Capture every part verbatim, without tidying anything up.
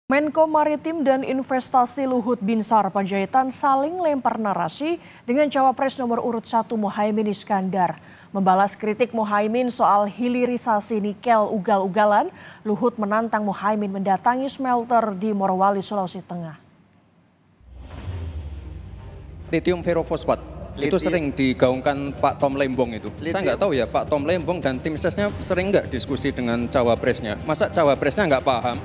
Menko Maritim dan Investasi Luhut Binsar Panjaitan saling lempar narasi dengan cawapres nomor urut satu Muhaimin Iskandar. Membalas kritik Muhaimin soal hilirisasi nikel ugal-ugalan, Luhut menantang Muhaimin mendatangi smelter di Morowali, Sulawesi Tengah. Lithium ferrofosfat itu sering digaungkan Pak Tom Lembong itu. Lithium. Saya nggak tahu ya Pak Tom Lembong dan tim sesnya sering nggak diskusi dengan cawapresnya. Masa cawapresnya nggak paham?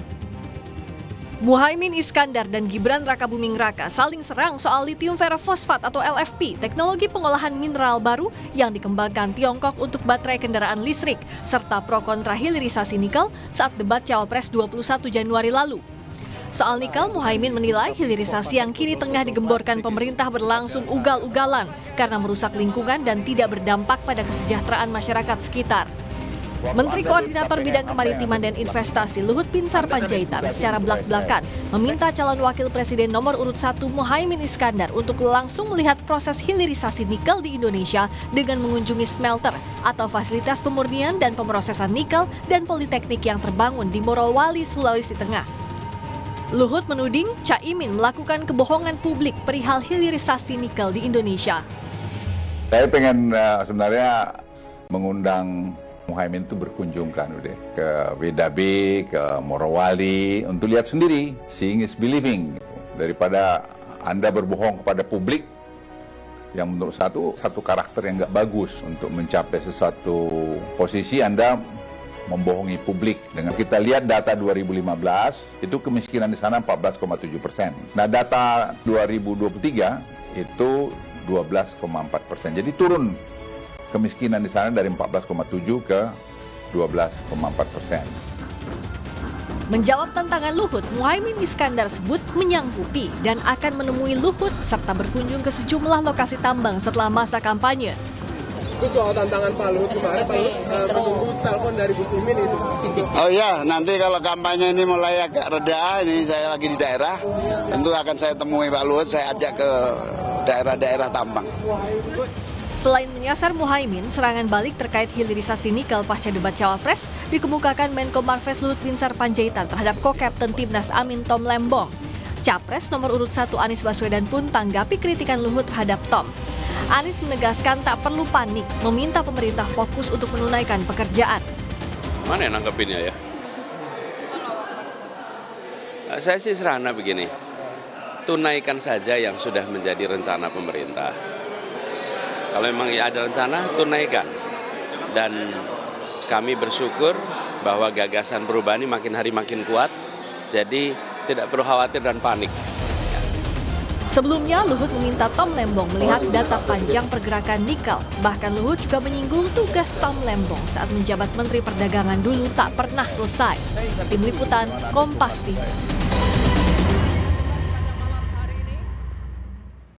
Muhaimin Iskandar dan Gibran Rakabuming Raka saling serang soal lithium ferrofosfat atau L F P, teknologi pengolahan mineral baru yang dikembangkan Tiongkok untuk baterai kendaraan listrik, serta pro kontra hilirisasi nikel saat debat Cawapres dua puluh satu Januari lalu. Soal nikel, Muhaimin menilai hilirisasi yang kini tengah digemborkan pemerintah berlangsung ugal-ugalan karena merusak lingkungan dan tidak berdampak pada kesejahteraan masyarakat sekitar. Menteri Koordinator Bidang Kemaritiman dan Investasi Luhut Binsar Panjaitan secara belak-belakan meminta calon wakil presiden nomor urut satu Muhaimin Iskandar untuk langsung melihat proses hilirisasi nikel di Indonesia dengan mengunjungi smelter atau fasilitas pemurnian dan pemrosesan nikel dan politeknik yang terbangun di Morowali, Sulawesi Tengah. Luhut menuding Caimin melakukan kebohongan publik perihal hilirisasi nikel di Indonesia. Saya pengen uh, sebenarnya mengundang Muhaimin itu berkunjung kan udah ke W D B, ke Morowali untuk lihat sendiri, seeing is believing. Daripada Anda berbohong kepada publik yang menurut satu satu karakter yang nggak bagus untuk mencapai sesuatu posisi Anda membohongi publik. Dengan kita lihat data dua ribu lima belas itu kemiskinan di sana empat belas koma tujuh persen. Nah data dua ribu dua puluh tiga itu dua belas koma empat persen. Jadi turun kemiskinan di sana dari empat belas koma tujuh ke dua belas koma empat persen. Menjawab tantangan Luhut, Muhaimin Iskandar sebut menyanggupi dan akan menemui Luhut serta berkunjung ke sejumlah lokasi tambang setelah masa kampanye. Itu soal tantangan Pak Luhut kemarin, Pak Luhut uh, menunggu telepon dari Gus Imin itu. Oh iya, nanti kalau kampanye ini mulai agak reda, ini saya lagi di daerah, tentu akan saya temui Pak Luhut, saya ajak ke daerah-daerah tambang. Selain menyasar Muhaimin, serangan balik terkait hilirisasi nikel pasca debat Cawapres dikemukakan Menko Marves Luhut Binsar Panjaitan terhadap ko-kapten Timnas Amin Tom Lembong. Capres nomor urut satu Anies Baswedan pun tanggapi kritikan Luhut terhadap Tom. Anies menegaskan tak perlu panik, meminta pemerintah fokus untuk menunaikan pekerjaan. Mana yang nanggepinnya ya? Saya sih serana begini, tunaikan saja yang sudah menjadi rencana pemerintah. Kalau memang ada rencana, tunaikan. Dan kami bersyukur bahwa gagasan perubahan ini makin hari makin kuat, jadi tidak perlu khawatir dan panik. Sebelumnya, Luhut meminta Tom Lembong melihat data panjang pergerakan nikel. Bahkan Luhut juga menyinggung tugas Tom Lembong saat menjabat Menteri Perdagangan dulu tak pernah selesai. Tim Liputan, Kompas T V.